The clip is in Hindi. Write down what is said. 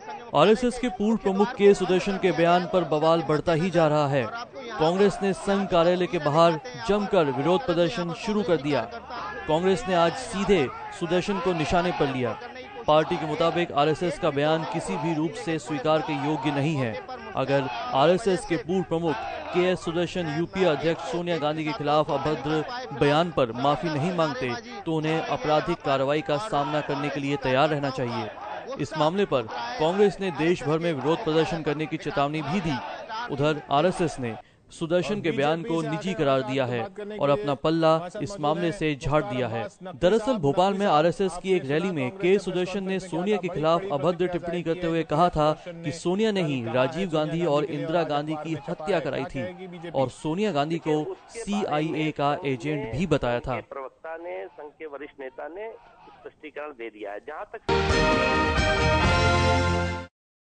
आरएसएस के पूर्व प्रमुख के सुदर्शन के बयान पर बवाल बढ़ता ही जा रहा है। कांग्रेस ने संघ कार्यालय के बाहर जमकर विरोध प्रदर्शन शुरू कर दिया। कांग्रेस ने आज सीधे सुदर्शन को निशाने पर लिया। पार्टी के मुताबिक आरएसएस का बयान किसी भी रूप से स्वीकार के योग्य नहीं है। अगर आरएसएस के पूर्व प्रमुख केएस सुदर्शन यूपीए अध्यक्ष सोनिया गांधी के खिलाफ अभद्र बयान पर माफी नहीं मांगते तो उन्हें आपराधिक कार्रवाई का सामना करने के लिए तैयार रहना चाहिए। इस मामले पर कांग्रेस ने देश भर में विरोध प्रदर्शन करने की चेतावनी भी दी। उधर आरएसएस ने सुदर्शन के बयान को निजी करार दिया है और अपना पल्ला इस मामले से झाड़ दिया है। दरअसल भोपाल में आरएसएस की एक रैली में के सुदर्शन ने सोनिया के खिलाफ अभद्र टिप्पणी करते हुए कहा था कि सोनिया ने ही राजीव गांधी और इंदिरा गांधी की हत्या कराई थी और सोनिया गांधी को सीआईए का एजेंट भी बताया था। प्रवक्ता ने, संघ के वरिष्ठ नेता ने स्पष्टीकरण दे दिया है। जहां तक